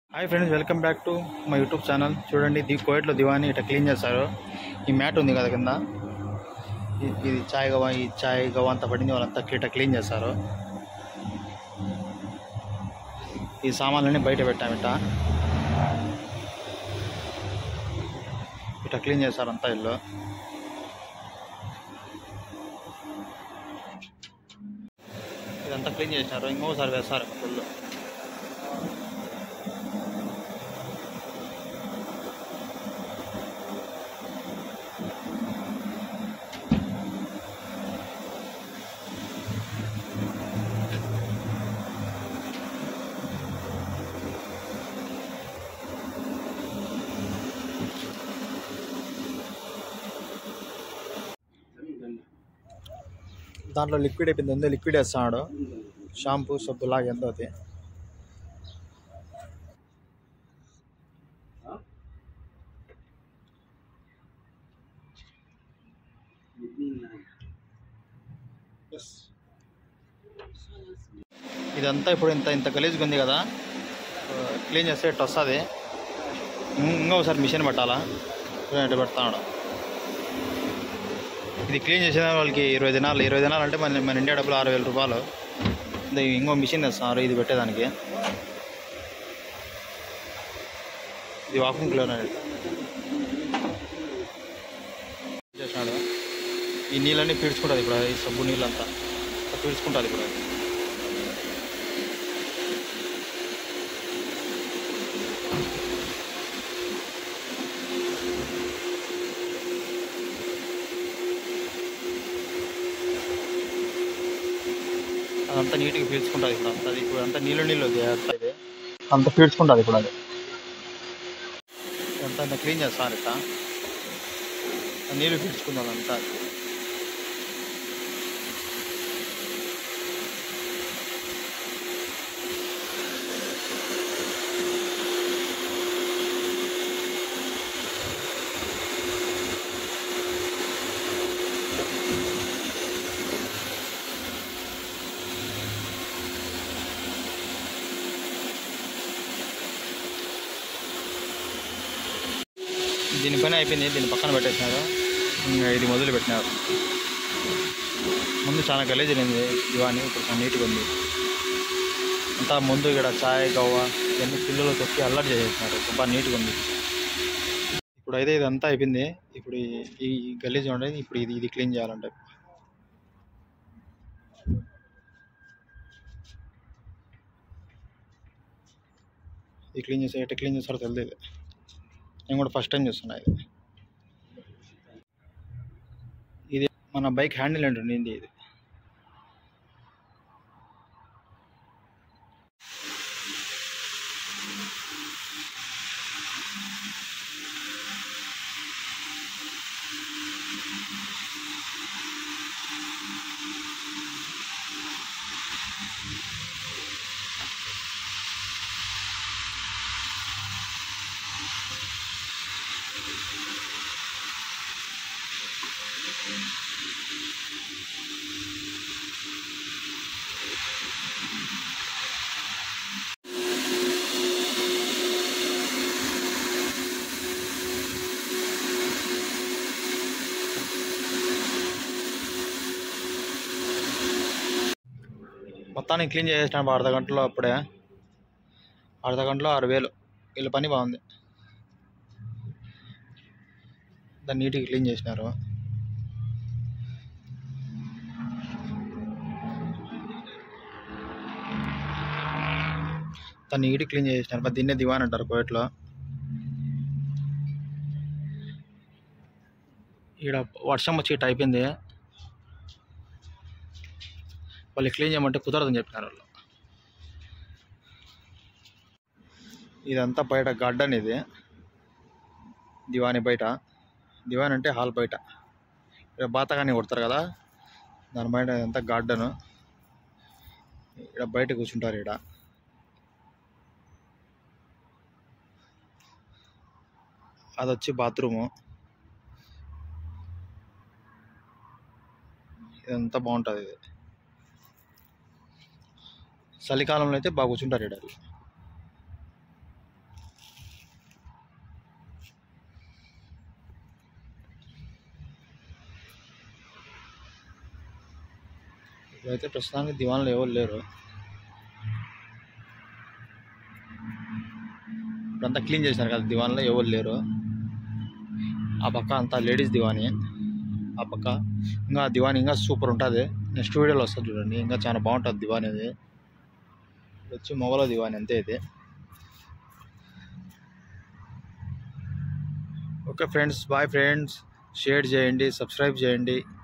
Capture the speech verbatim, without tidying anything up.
Hi friends, welcome back to my YouTube channel. చూడండి, ది కోయట్లో దివాని ఇట్లా క్లీన్ చేస్తారు. ఈ మ్యాట్ ఉంది కదా కింద, ఇ- ఇది చాయ్ గవ ఈ చాయ్ గవ అంతా పడింది, వాళ్ళంతా ఇట్లా క్లీన్ చేస్తారు. ఈ సామాన్లన్నీ బయట పెట్టాము. ఇట్లా ఇట్లా క్లీన్ చేస్తారు అంతా ఇల్లు. ఇదంతా క్లీన్ చేసినారు, ఇంకోసారి వేస్తారు ఫుల్. దాంట్లో లిక్విడ్ అయిపోయింది, ఉందో లిక్విడ్ వేస్తున్నాడు. షాంపూ సబ్బు లాగా ఎంతో అది. ఇదంతా ఇప్పుడు ఇంత ఇంత గలీజ్గా ఉంది కదా, క్లీన్ చేస్తే ఇట్లా వస్తుంది. ఇంకా ఒకసారి మిషన్ పెట్టాలా, ఇట్లా పెడతాడు. ఇది క్లీన్ చేసిన వాళ్ళకి ఇరవై దినాలు ఇరవై దినాలు అంటే మన మన ఇండియా డబ్బులు ఆరు వేల రూపాయలు. ఇది ఇంకో మిషన్ తెస్తున్నారు ఇది పెట్టేదానికి. ఇది వాకింగ్ క్లీన్ చేసినాడు. ఈ నీళ్ళన్నీ పీడ్చుకుంటుంది ఇప్పుడు, ఈ సబ్బు నీళ్ళంతా పీడ్చుకుంటుంది ఇప్పుడు. అదంతా నీట్గా పీల్చుకుంటుంది ఇప్పుడు. అంతా అది ఇప్పుడు అంతా నీళ్ళు నీళ్ళు ఇది అంత పీల్చుకుంటుంది ఇప్పుడు. అది అంతా అంతా క్లీన్ చేస్తారు ఇట్లా, నీళ్ళు పీల్చుకుంటుంది అంతా. దీని పని అయిపోయింది, దీన్ని పక్కన పెట్టేసినారు. ఇంకా ఇది మొదలు పెట్టినారు. ముందు చాలా గలీజ్ ఉంది దివాని, ఇప్పుడు చాలా నీట్గా ఉంది అంతా. ముందు ఇక్కడ చాయ్ గవ్వ ఇవన్నీ పిల్లలు తొక్కి అల్లరి చేసేసినారు, బాగా నీట్గా ఉంది. ఇప్పుడు అయితే ఇదంతా అయిపోయింది. ఇప్పుడు ఈ గలీజ్ ఉండేది ఇప్పుడు ఇది ఇది క్లీన్ చేయాలంటే. ఇది క్లీన్ చేస్తే ఎట్లా క్లీన్ చేస్తారో తెలియదు. నేను కూడా ఫస్ట్ టైం చూస్తున్నా ఇది. ఇది మన బైక్ హ్యాండిల్ ఉంటుంది ఇది. మొత్తానికి క్లీన్ చేసేసినా అర్ధ గంటలో. అప్పుడే అర్ధ గంటలో ఆరు వేలు. వీళ్ళ పని బాగుంది, దాన్ని నీట్గా క్లీన్ చేసినారు. దాన్ని నీట్గా క్లీన్ చేసినారు. మరి దీన్నే దివాన్ అంటారు కోయట్లో. ఇక్కడ వర్షం వచ్చి ఇట్ట అయిపోయింది. వాళ్ళు క్లీన్ చేయమంటే కుదరదని చెప్పినారు వాళ్ళు. ఇదంతా బయట గార్డెన్, ఇది దివాని బయట. దివాన్ అంటే హాల్ బయట, ఇక్కడ బాతకాన్ని కొడతారు కదా, దాని బయట ఇదంతా గార్డెను. ఇక్కడ బయట కూర్చుంటారు. ఇక్కడ అది వచ్చి బాత్రూము. ఇదంతా బాగుంటుంది. ఇది చలికాలంలో అయితే బాగా కూర్చుంటారు ఇక్కడ. ఇప్పుడైతే ప్రస్తుతానికి దివాన్లో ఎవరు లేరు. ఇప్పుడంతా క్లీన్ చేశారు కదా, దివాన్లో ఎవరు లేరు. ఆ పక్క అంతా లేడీస్ దివాని, ఆ పక్క ఇంకా దివాని ఇంకా సూపర్ ఉంటుంది. నెక్స్ట్ వీడియోలో వస్తుంది చూడండి, ఇంకా చాలా బాగుంటుంది దివాని. అది వచ్చి మొగల దివాని అంతే ఇది. Okay friends, bye friends. Share చేయండి, సబ్స్క్రైబ్ చేయండి.